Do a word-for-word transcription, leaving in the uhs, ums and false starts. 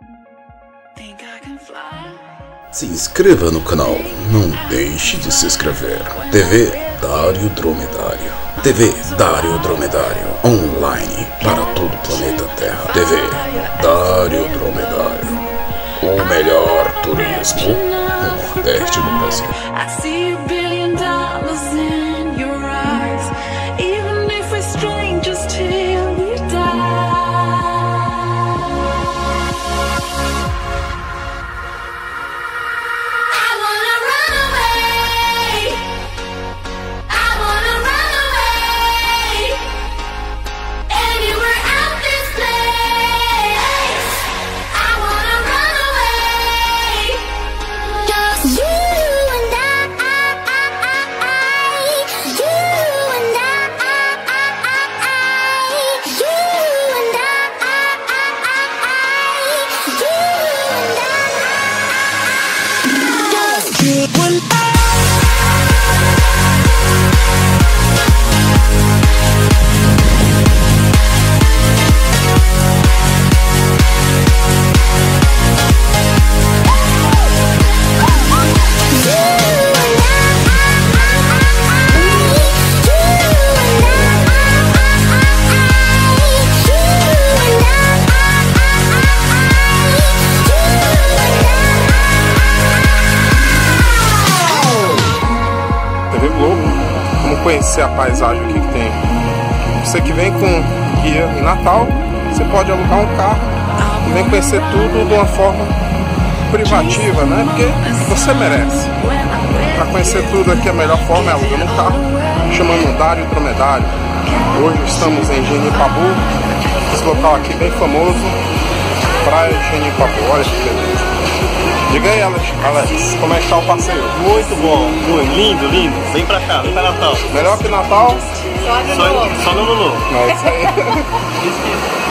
Se inscreva no canal, não deixe de se inscrever. T V Dário Dromedário. T V Dário Dromedário. Online para todo o planeta Terra. T V Dário Dromedário. O melhor turismo no Nordeste do Brasil. Conhecer a paisagem aqui que tem. Você que vem com guia em Natal, você pode alugar um carro e vem conhecer tudo de uma forma privativa, né? Porque você merece. Para conhecer tudo aqui, a melhor forma é alugando um carro, chamando Dário Dromedário. Hoje estamos em Genipabu, esse local aqui bem famoso, Praia de Genipabu. Olha que beleza. Diga aí, Alex, Alex, como é que tá o passeio? Muito bom, muito lindo, lindo. Vem pra cá, vem pra Natal. Melhor que Natal? Só no Lulu. Só no Lulu. É isso aí.